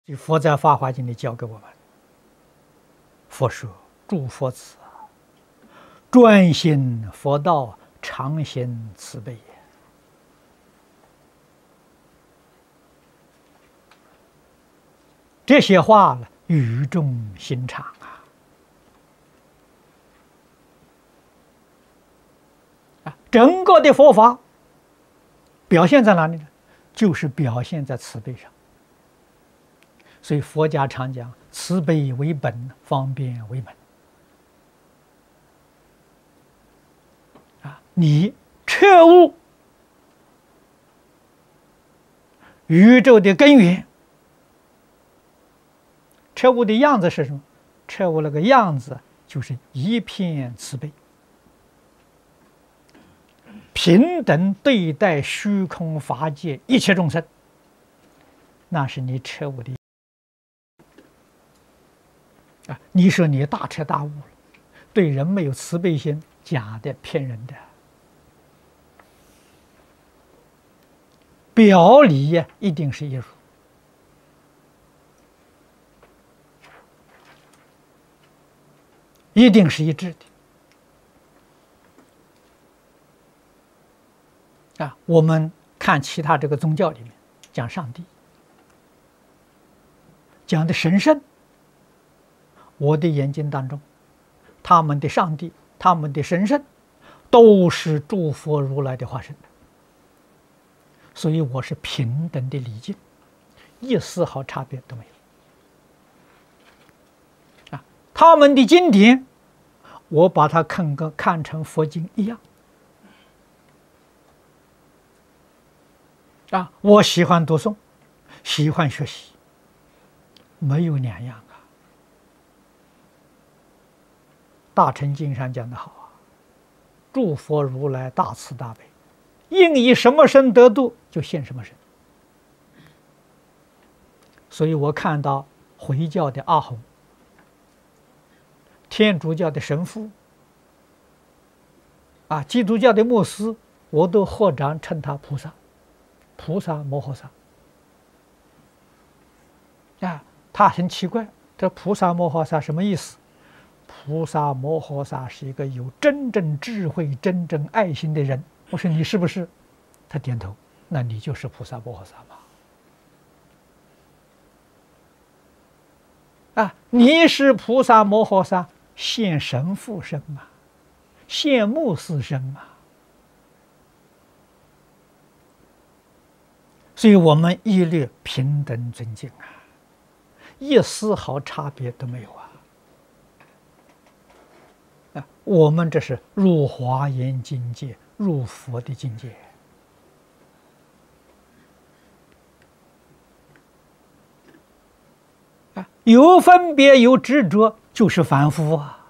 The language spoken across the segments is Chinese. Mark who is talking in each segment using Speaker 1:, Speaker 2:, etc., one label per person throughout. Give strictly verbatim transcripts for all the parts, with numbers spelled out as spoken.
Speaker 1: 就佛在《法华经》里教给我们：佛说，诸佛子，专行佛道，常行慈悲也。这些话呢，语重心长啊！啊，整个的佛法表现在哪里呢？就是表现在慈悲上。所以佛家常讲，慈悲为本，方便为门。啊，你彻悟宇宙的根源，彻悟的样子是什么？彻悟那个样子就是一片慈悲，平等对待虚空法界一切众生，那是你彻悟的。啊，你说你大彻大悟了，对人没有慈悲心，假的，骗人的。表里呀，一定是一如。一定是一致的。啊，我们看其他这个宗教里面讲上帝，讲的神圣。我的眼睛当中，他们的上帝、他们的神圣，都是诸佛如来的化身，所以我是平等的礼敬，一丝毫差别都没有。啊，他们的经典，我把它看个看成佛经一样。啊，我喜欢读诵，喜欢学习，没有两样。大乘经上讲的好啊，诸佛如来大慈大悲，应以什么身得度，就现什么身。所以我看到回教的阿訇、天主教的神父、啊，基督教的牧师，我都合掌称他菩萨，菩萨摩诃萨。啊，他很奇怪，这菩萨摩诃萨什么意思？菩萨摩诃萨是一个有真正智慧、真正爱心的人。我说你是不是？他点头。那你就是菩萨摩诃萨吗？啊，你是菩萨摩诃萨，现神父身嘛，现牧师身嘛。所以我们一律平等尊敬啊，一丝毫差别都没有啊。啊，我们这是入华严境界，入佛的境界。啊，有分别有执着，就是凡夫啊。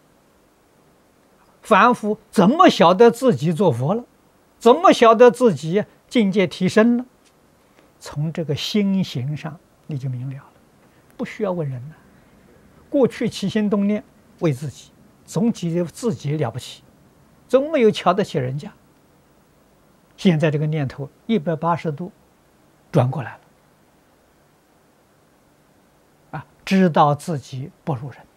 Speaker 1: 凡夫怎么晓得自己做佛了？怎么晓得自己境界提升了？从这个心行上你就明了了，不需要问人了。过去起心动念为自己。总觉得自己了不起，总没有瞧得起人家。现在这个念头一百八十度转过来了，啊，知道自己不如人，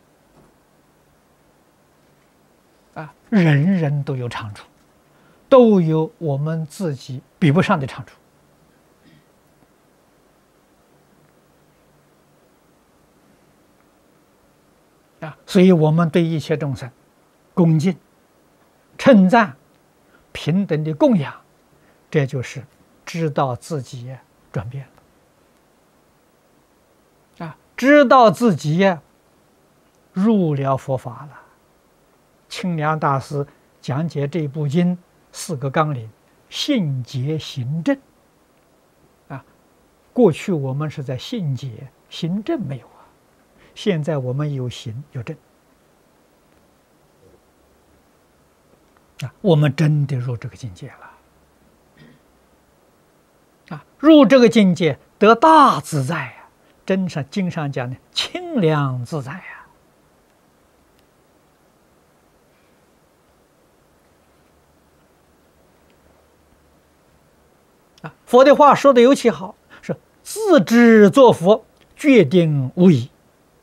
Speaker 1: 啊，人人都有长处，都有我们自己比不上的长处。啊，所以我们对一切众生恭敬、称赞、平等的供养，这就是知道自己转变了，啊，知道自己入了佛法了。清凉大师讲解这部经四个纲领：信解行证。啊，过去我们是在信解，行证没有。现在我们有行有证，啊，我们真的入这个境界了，啊，入这个境界得大自在啊！真上经上讲的清凉自在啊！啊，佛的话说的尤其好，是自知作佛， 决定无疑。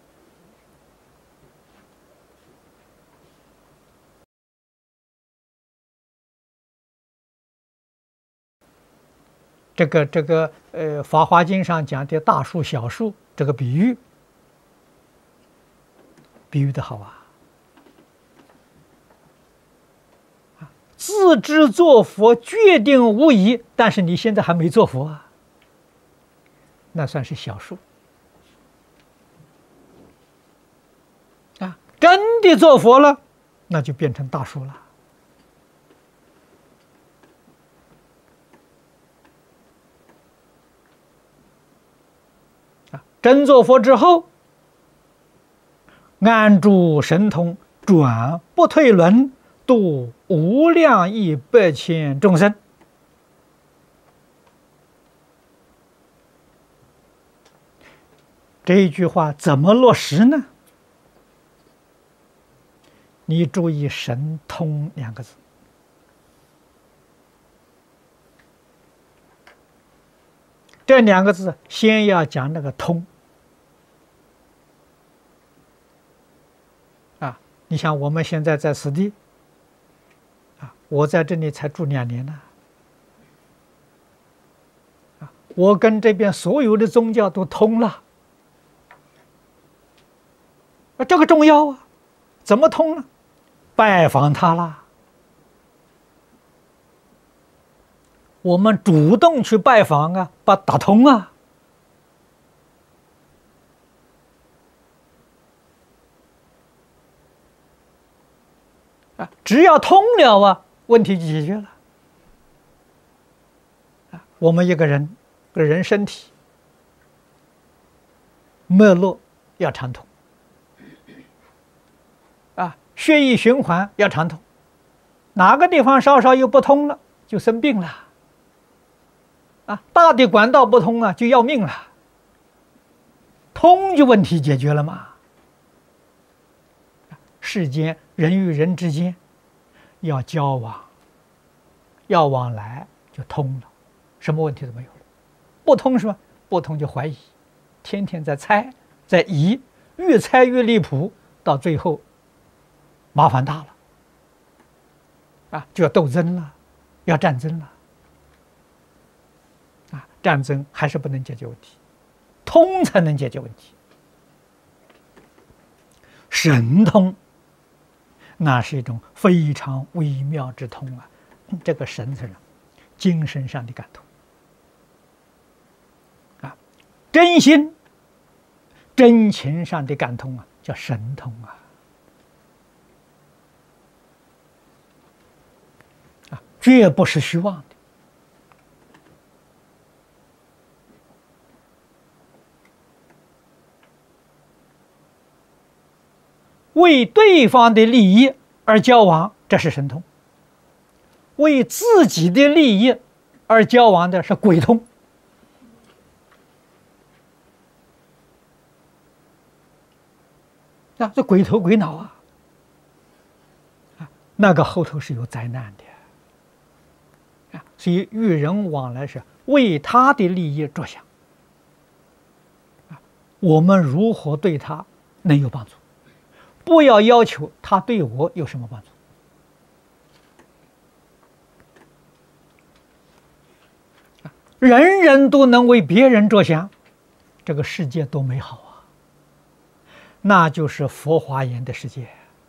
Speaker 1: 这个这个呃，《法华经》上讲的大树小树这个比喻，比喻的好啊！自知做佛，决定无疑，但是你现在还没做佛啊，那算是小树啊。真的做佛了，那就变成大树了。啊，真做佛之后，安住神通，转不退轮，度无量亿百千众生。这一句话怎么落实呢？你注意“神通”两个字。这两个字先要讲那个通啊！你想我们现在在此地啊，我在这里才住两年呢啊，我跟这边所有的宗教都通了啊，这个重要啊！怎么通呢？拜访他啦，我们主动去拜访啊，把打通啊。啊，只要通了啊，问题就解决了。啊，我们一个人，个人身体脉络要畅通，啊，血液循环要畅通，哪个地方稍稍又不通了，就生病了。啊，大的管道不通啊，就要命了。通就问题解决了嘛。世间人与人之间要交往，要往来，就通了，什么问题都没有了。不通是吧？不通就怀疑，天天在猜，在疑，越猜越离谱，到最后麻烦大了。啊，就要斗争了，要战争了。啊，战争还是不能解决问题，通才能解决问题。神通，那是一种非常微妙之通啊！这个神是精神上的感通啊，真心、真情上的感通啊，叫神通啊！啊，绝不是虚妄的。为对方的利益而交往，这是神通；为自己的利益而交往的是鬼通。啊，这鬼头鬼脑啊！啊，那个后头是有灾难的啊！所以与人往来是为他的利益着想啊，我们如何对他能有帮助？不要要求他对我有什么帮助。人人都能为别人着想，这个世界多美好啊！那就是佛华严的世界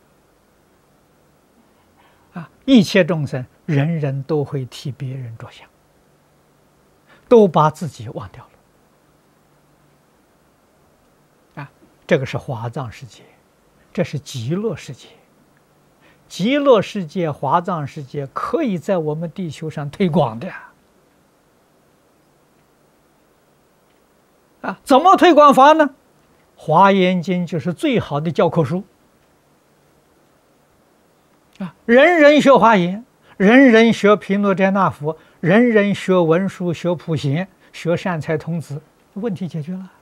Speaker 1: 啊！一切众生，人人都会替别人着想，都把自己忘掉了啊！这个是华藏世界。这是极乐世界，极乐世界、华藏世界可以在我们地球上推广的啊！怎么推广法呢？《华严经》就是最好的教科书啊！人人学华严，人人学毗卢遮那佛，人人学文殊、学普贤、学善财童子，问题解决了。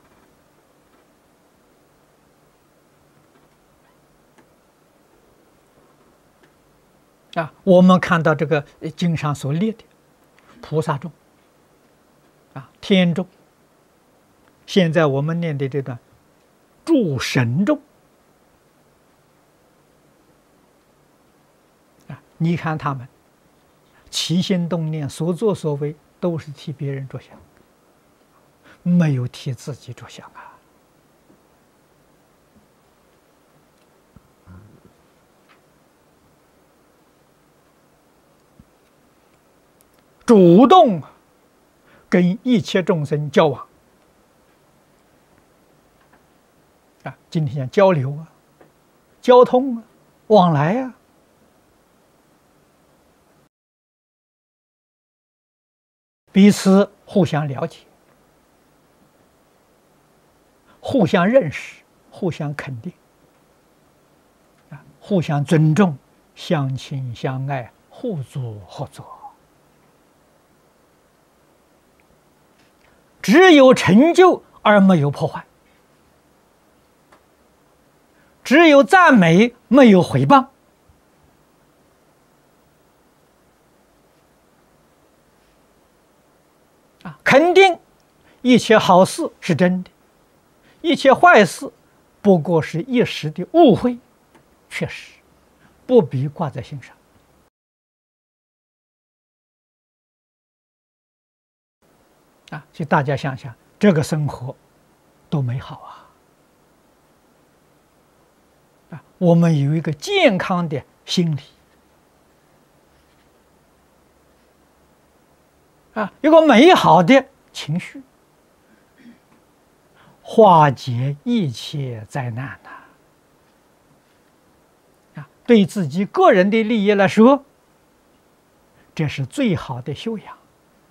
Speaker 1: 啊，我们看到这个经上所列的菩萨众、啊天众、 现在我们念的这段诸神咒啊，你看他们起心动念、所作所为，都是替别人着想，没有替自己着想啊。主动跟一切众生交往啊，今天讲交流啊、交通啊、往来啊，彼此互相了解、互相认识、互相肯定啊，互相尊重、相亲相爱、互助合作。只有成就而没有破坏，只有赞美没有毁谤啊！肯定一切好事是真的，一切坏事不过是一时的误会，确实不必挂在心上。啊，所以大家想想，这个生活多美好啊！啊，我们有一个健康的心理，啊，有个美好的情绪，化解一切灾难呐！啊，对自己个人的利益来说，这是最好的修养。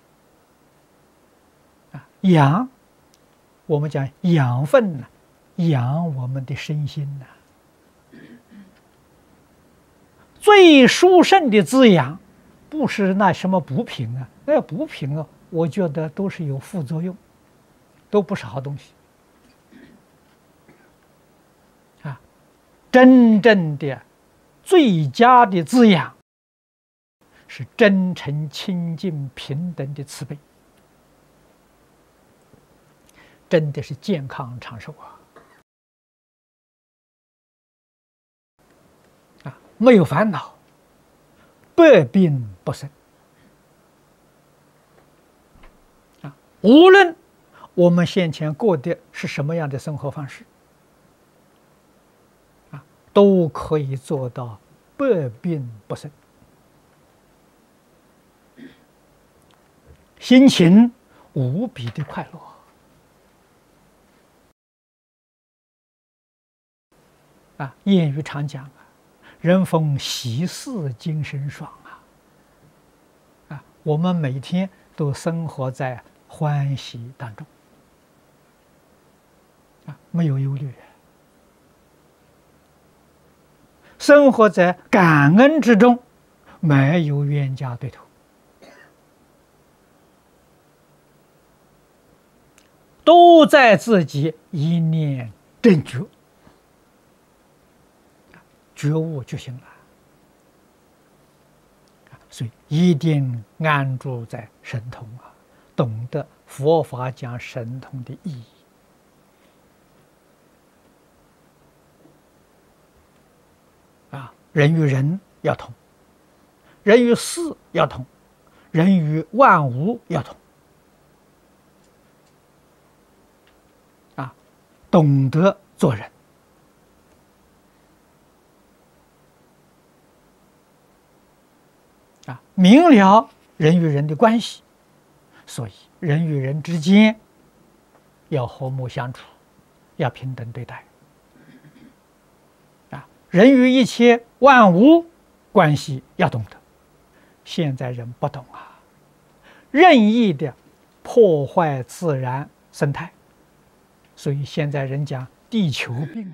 Speaker 1: 养，我们讲养分呢，养我们的身心呢。最殊胜的滋养，不是那什么补品啊，那补品啊，我觉得都是有副作用，都不是好东西。啊，真正的最佳的滋养，是真诚、清净、平等的慈悲。真的是健康长寿啊！啊，没有烦恼，百病不生啊！无论我们先前过的是什么样的生活方式啊，都可以做到百病不生，心情无比的快乐。啊，谚语常讲啊，人逢喜事精神爽啊！啊，我们每天都生活在欢喜当中，啊，没有忧虑，生活在感恩之中，没有冤家对头，都在自己一念正觉。觉悟就行了，所以一定安住在神通啊，懂得佛法讲神通的意义啊。人与人要同，人与事要同，人与万物要同啊，懂得做人。啊，明了人与人的关系，所以人与人之间要和睦相处，要平等对待。啊，人与一切万物关系要懂得，现在人不懂啊，任意的破坏自然生态，所以现在人讲地球病了，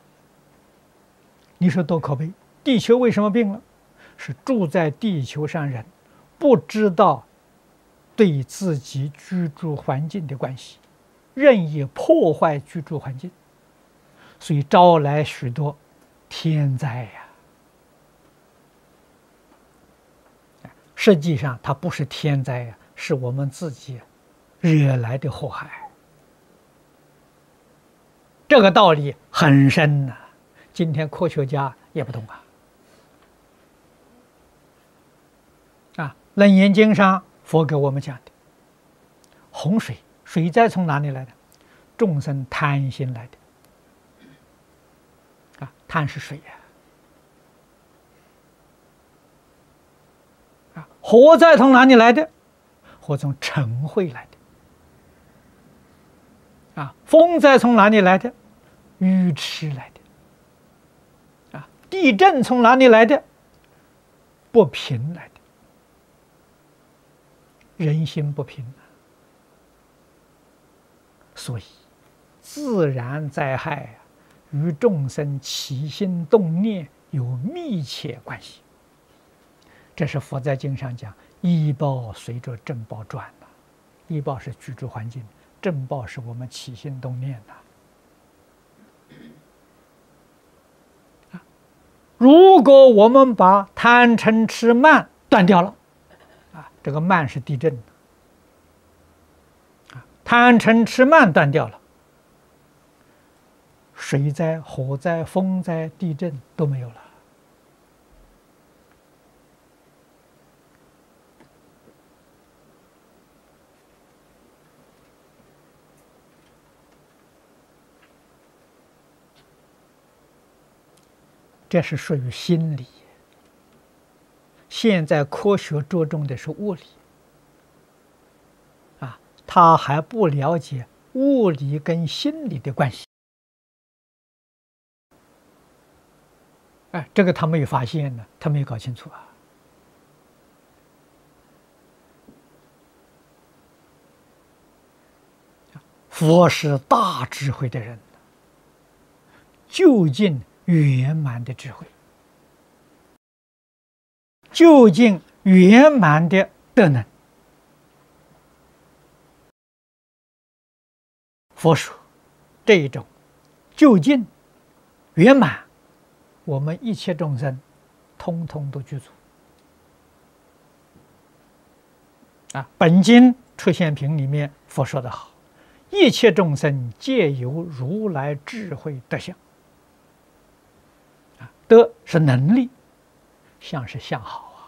Speaker 1: 你说多可悲！地球为什么病了？是住在地球上人不知道对自己居住环境的关系，任意破坏居住环境，所以招来许多天灾呀。实际上它不是天灾呀，是我们自己惹来的祸害这个道理很深呐、啊，今天科学家也不懂啊。啊，《楞严经》上佛给我们讲的，洪水水灾从哪里来的？众生贪心来的。啊，贪是水呀、啊。啊，火灾从哪里来的？火从尘秽来的。啊，风灾从哪里来的？愚痴来的。啊，地震从哪里来的？不平来的。人心不平啊，所以自然灾害啊，与众生起心动念有密切关系。这是佛在经上讲，依报随着正报转呐、啊。依报是居住环境，正报是我们起心动念呐、啊。如果我们把贪嗔痴慢断掉了，啊，这个慢是地震的，啊，贪嗔痴慢断掉了，水灾、火灾、风灾、地震都没有了。这是属于心理。现在科学着重的是物理，啊，他还不了解物理跟心理的关系。哎，这个他没有发现呢，他没有搞清楚啊。佛是大智慧的人，究竟圆满的智慧，究竟圆满的德能。佛说这一种究竟圆满，我们一切众生通通都具足啊。本经出现品里面佛说得好，一切众生皆有如来智慧德相。啊，德是能力，相是相好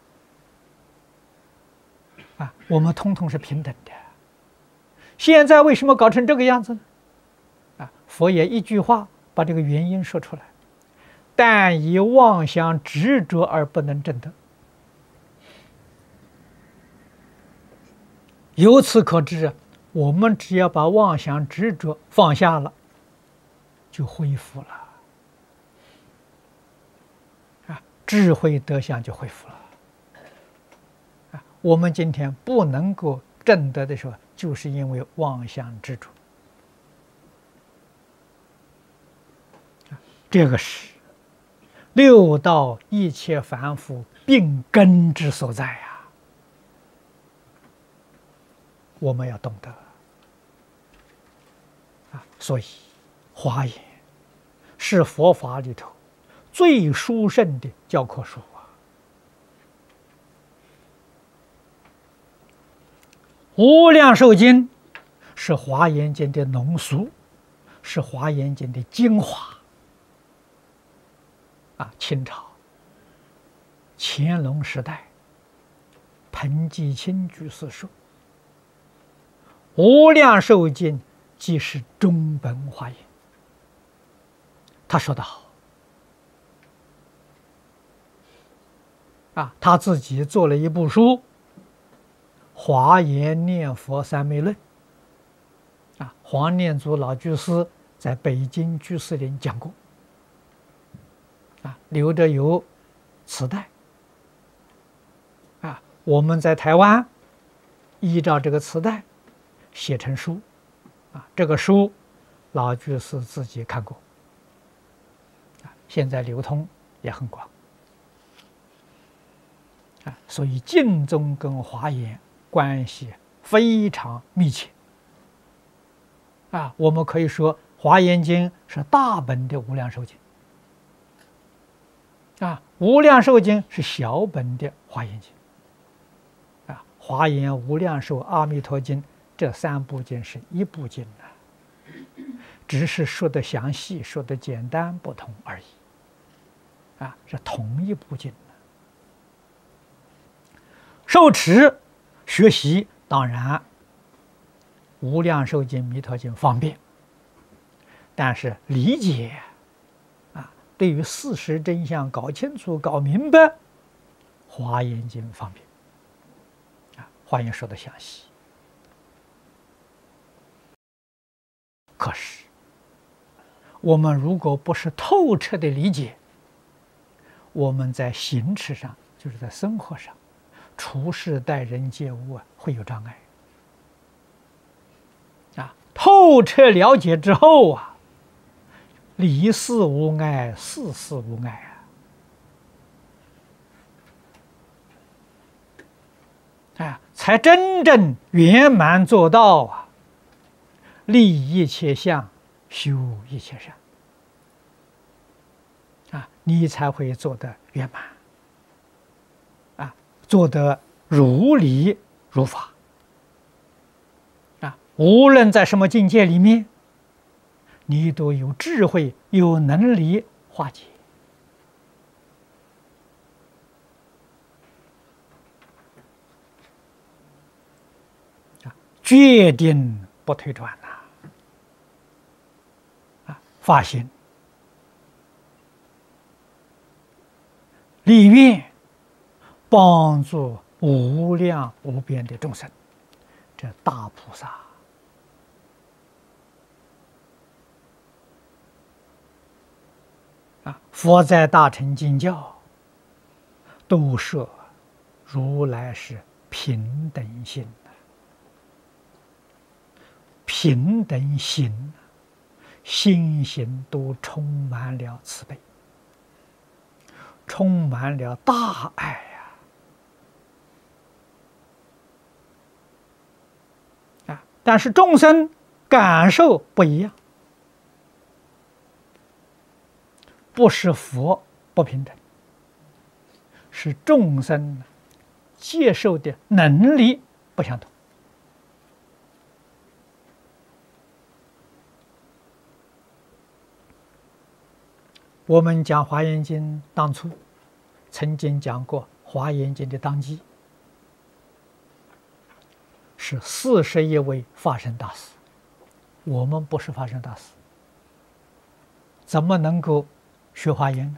Speaker 1: 啊。啊，我们通通是平等的。现在为什么搞成这个样子呢？啊，佛也一句话把这个原因说出来：但以妄想执着而不能证得。由此可知，我们只要把妄想执着放下了，就恢复了。啊，智慧德相就恢复了。啊，我们今天不能够证得的时候，就是因为妄想执着。这个是六道一切凡夫病根之所在呀、啊，我们要懂得啊。所以，华严是佛法里头最殊胜的教科书啊。无量寿经是华严经的浓缩，是华严经的精华。啊，清朝乾隆时代，彭继清居士说：“无量寿经即是中本华严。”他说得好。啊，他自己做了一部书《华严念佛三昧论》。啊，黄念祖老居士在北京居士林讲过。啊，留着有磁带。啊，我们在台湾依照这个磁带写成书。啊，这个书老居士自己看过。啊，现在流通也很广。啊，所以净宗跟华严关系非常密切。啊，我们可以说《华严经》是大本的无量寿经。啊，无量寿经是小本的华严经。啊，华严、无量寿、阿弥陀经这三部经是一部经啊， 只是说的详细，说的简单不同而已。啊，是同一部经。受持学习，当然《无量寿经》《弥陀经》方便，但是理解啊，对于事实真相搞清楚、搞明白，《华严经》方便。啊，《华严》说的详细。可是，我们如果不是透彻的理解，我们在行持上，就是在生活上，处事待人接物啊，会有障碍。啊，透彻了解之后啊，离事无碍，事事无碍啊！啊，才真正圆满做到啊，立一切相，修一切善。啊，你才会做得圆满，啊，做得如理如法，啊，无论在什么境界里面，你都有智慧、有能力化解，啊，决定不退转呐，啊，发心。立愿帮助无量无边的众生，这大菩萨啊，佛在大乘经教都说如来是平等心，平等心，心行都充满了慈悲，充满了大爱呀！啊，但是众生感受不一样，不是佛不平等，是众生接受的能力不相同。我们讲《华严经》当初曾经讲过，《华严经》的当机是四十一位法身大士，我们不是法身大士，怎么能够学华严呢？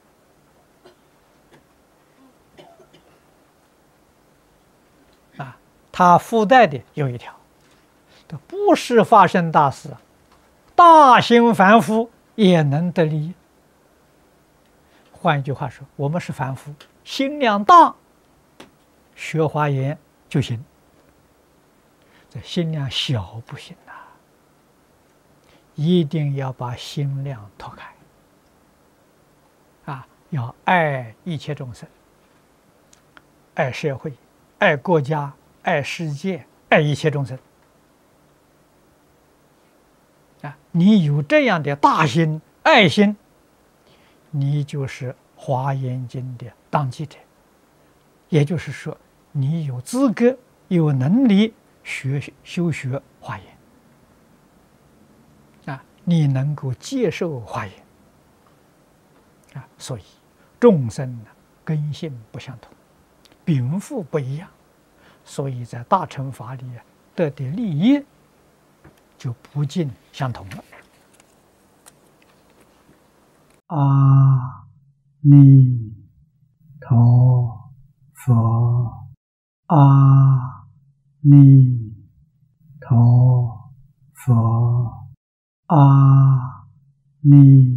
Speaker 1: 啊，他附带的有一条，不是法身大士，大行凡夫也能得利益。换一句话说，我们是凡夫，心量大，学华严就行；这心量小不行呐、啊，一定要把心量拓开。啊，要爱一切众生，爱社会，爱国家，爱世界，爱一切众生。啊，你有这样的大心、爱心，你就是《华严经》的当机者，也就是说，你有资格、有能力学修学华严啊，你能够接受华严啊，所以众生呢根性不相同，禀赋不一样，所以在大乘法里得的利益就不尽相同了。阿弥陀佛，阿弥陀佛，阿弥